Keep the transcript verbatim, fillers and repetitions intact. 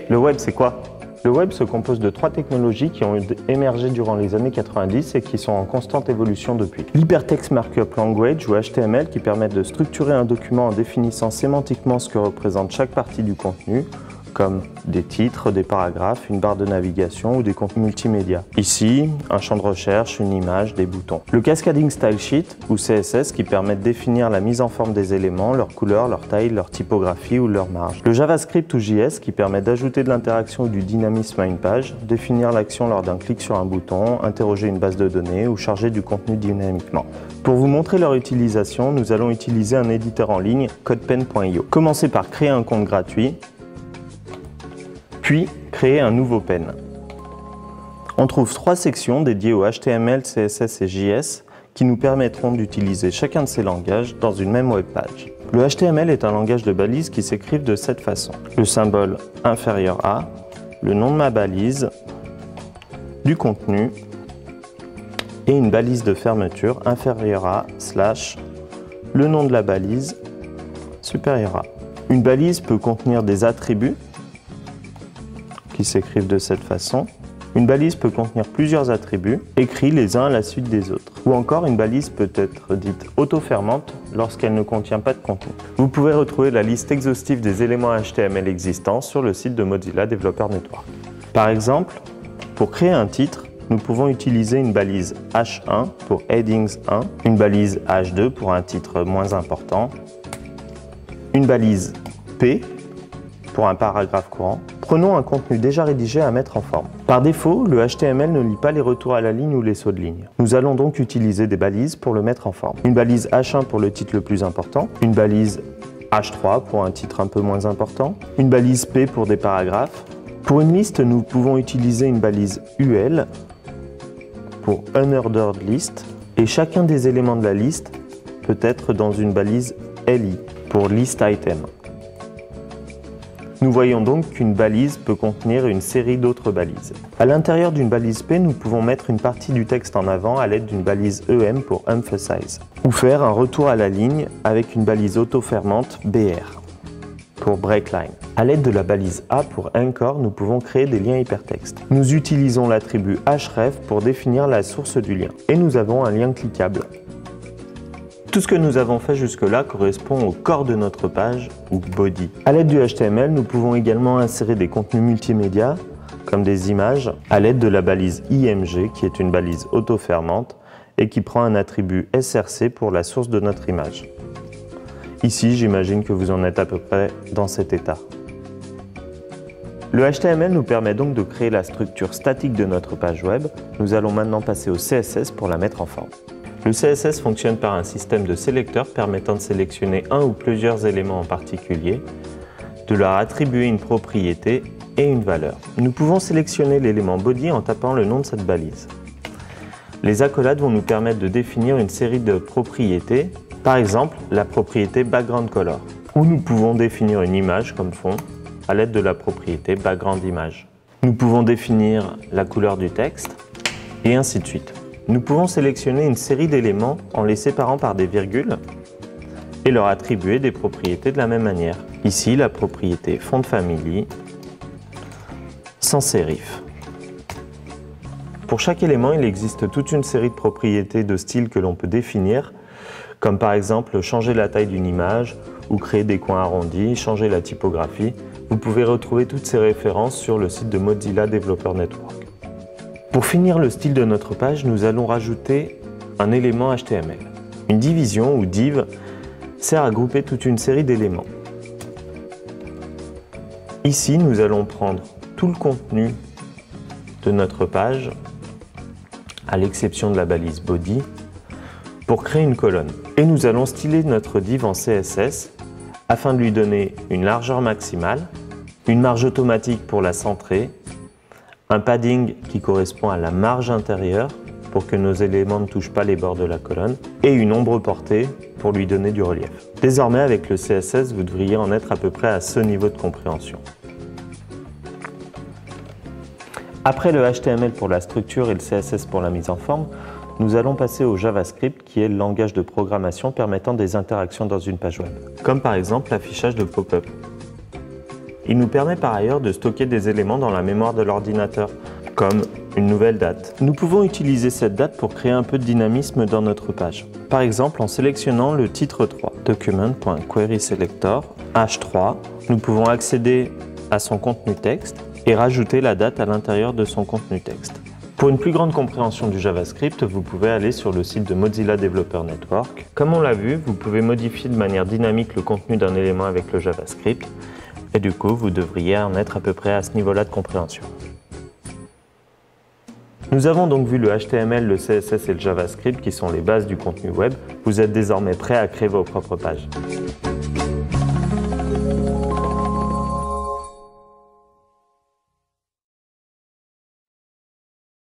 Le web, c'est quoi? Le web se compose de trois technologies qui ont émergé durant les années quatre-vingt-dix et qui sont en constante évolution depuis. L'Hypertext Markup Language ou H T M L qui permettent de structurer un document en définissant sémantiquement ce que représente chaque partie du contenu, comme des titres, des paragraphes, une barre de navigation ou des contenus multimédia. Ici, un champ de recherche, une image, des boutons. Le Cascading Style Sheet ou C S S qui permet de définir la mise en forme des éléments, leur couleur, leur taille, leur typographie ou leur marge. Le JavaScript ou J S qui permet d'ajouter de l'interaction ou du dynamisme à une page, définir l'action lors d'un clic sur un bouton, interroger une base de données ou charger du contenu dynamiquement. Pour vous montrer leur utilisation, nous allons utiliser un éditeur en ligne, CodePen point i o. Commencez par créer un compte gratuit, puis créer un nouveau pen. On trouve trois sections dédiées au H T M L, C S S et J S qui nous permettront d'utiliser chacun de ces langages dans une même web page. Le H T M L est un langage de balise qui s'écrit de cette façon. Le symbole inférieur à, le nom de ma balise, du contenu et une balise de fermeture inférieure à, slash, le nom de la balise, supérieur à. Une balise peut contenir des attributs qui s'écrivent de cette façon. Une balise peut contenir plusieurs attributs, écrits les uns à la suite des autres. Ou encore, une balise peut être dite auto-fermante lorsqu'elle ne contient pas de contenu. Vous pouvez retrouver la liste exhaustive des éléments H T M L existants sur le site de Mozilla Developer Network. Par exemple, pour créer un titre, nous pouvons utiliser une balise H un pour Headings un, une balise H deux pour un titre moins important, une balise P pour un paragraphe courant. Prenons un contenu déjà rédigé à mettre en forme. Par défaut, le H T M L ne lit pas les retours à la ligne ou les sauts de ligne. Nous allons donc utiliser des balises pour le mettre en forme. Une balise H un pour le titre le plus important, une balise H trois pour un titre un peu moins important, une balise P pour des paragraphes. Pour une liste, nous pouvons utiliser une balise U L pour Unordered List et chacun des éléments de la liste peut être dans une balise L I pour List Item. Nous voyons donc qu'une balise peut contenir une série d'autres balises. À l'intérieur d'une balise P, nous pouvons mettre une partie du texte en avant à l'aide d'une balise E M pour Emphasize, ou faire un retour à la ligne avec une balise auto-fermante B R pour Breakline. À l'aide de la balise A pour Anchor, nous pouvons créer des liens hypertextes. Nous utilisons l'attribut href pour définir la source du lien. Et nous avons un lien cliquable. Tout ce que nous avons fait jusque-là correspond au corps de notre page, ou body. À l'aide du H T M L, nous pouvons également insérer des contenus multimédia, comme des images, à l'aide de la balise I M G, qui est une balise auto-fermante, et qui prend un attribut S R C pour la source de notre image. Ici, j'imagine que vous en êtes à peu près dans cet état. Le H T M L nous permet donc de créer la structure statique de notre page web. Nous allons maintenant passer au C S S pour la mettre en forme. Le C S S fonctionne par un système de sélecteurs permettant de sélectionner un ou plusieurs éléments en particulier, de leur attribuer une propriété et une valeur. Nous pouvons sélectionner l'élément body en tapant le nom de cette balise. Les accolades vont nous permettre de définir une série de propriétés, par exemple la propriété background color, ou nous pouvons définir une image comme fond à l'aide de la propriété background image. Nous pouvons définir la couleur du texte et ainsi de suite. Nous pouvons sélectionner une série d'éléments en les séparant par des virgules et leur attribuer des propriétés de la même manière. Ici, la propriété font family sans sérif. Pour chaque élément, il existe toute une série de propriétés de style que l'on peut définir, comme par exemple changer la taille d'une image ou créer des coins arrondis, changer la typographie. Vous pouvez retrouver toutes ces références sur le site de Mozilla Developer Network. Pour finir le style de notre page, nous allons rajouter un élément H T M L. Une division ou div sert à grouper toute une série d'éléments. Ici, nous allons prendre tout le contenu de notre page, à l'exception de la balise body, pour créer une colonne. Et nous allons styler notre div en C S S afin de lui donner une largeur maximale, une marge automatique pour la centrer, un padding qui correspond à la marge intérieure pour que nos éléments ne touchent pas les bords de la colonne et une ombre portée pour lui donner du relief. Désormais, avec le C S S, vous devriez en être à peu près à ce niveau de compréhension. Après le H T M L pour la structure et le C S S pour la mise en forme, nous allons passer au JavaScript qui est le langage de programmation permettant des interactions dans une page web, comme par exemple l'affichage de pop-up. Il nous permet par ailleurs de stocker des éléments dans la mémoire de l'ordinateur, comme une nouvelle date. Nous pouvons utiliser cette date pour créer un peu de dynamisme dans notre page. Par exemple, en sélectionnant le titre trois, document.querySelector, H trois, nous pouvons accéder à son contenu texte et rajouter la date à l'intérieur de son contenu texte. Pour une plus grande compréhension du JavaScript, vous pouvez aller sur le site de Mozilla Developer Network. Comme on l'a vu, vous pouvez modifier de manière dynamique le contenu d'un élément avec le JavaScript, et du coup, vous devriez en être à peu près à ce niveau-là de compréhension. Nous avons donc vu le H T M L, le C S S et le JavaScript qui sont les bases du contenu web. Vous êtes désormais prêt à créer vos propres pages.